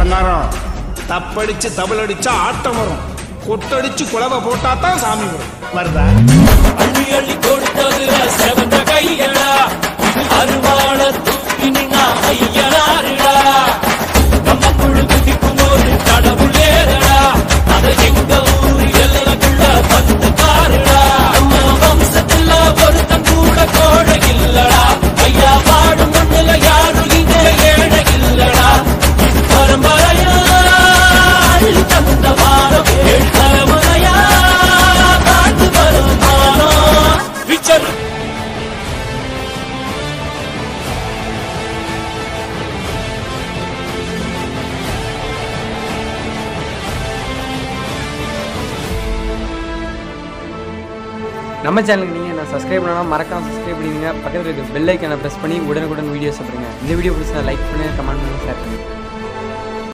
பண்டாரம் தப்படிச்சு தபல் அடிச்சா ஆட்டம் வரும், கொட்டடிச்சு குலவை போட்டா தான் சாமி வரும். வருதா? அள்ளி அள்ளி கொடுத்ததுல செவந்த கையடா, அருவாள தூக்கி நின்னா ஐயனாருடா. நம்ம குழு குதிக்கும் ஒரு கடவுள் ஏறடா, அத எங்க ஊரு எல்லைக்குள்ள வந்து பாருடா. நம்ம வம்சத்துல ஒருத்தன் கூட கோழை இல்லடா, ஐயா பாடும் மண்ணுல யாரும் இங்கே ஏழை இல்லடா. பரம்பரையா தந்த வாரம் ஏழு தலைமுறையா காட்டு வருமானம் விச்சர். நம்ம சேனலுக்கு நீங்கள் நான் சப்ஸ்கிரைப் பண்ணால் மறக்காம சப்ஸ்கிரைப் பண்ணிடுங்க. பக்கத்தில் இருக்க பெல் ஐக்கானை ப்ரெஸ் பண்ணி உடனுக்குடன் வீடியோஸ் பாருங்கள். இந்த வீடியோ பிடிச்சா லைக் பண்ணுங்கள், கமெண்ட் பண்ணுங்கள், ஷேர் பண்ணுங்கள்.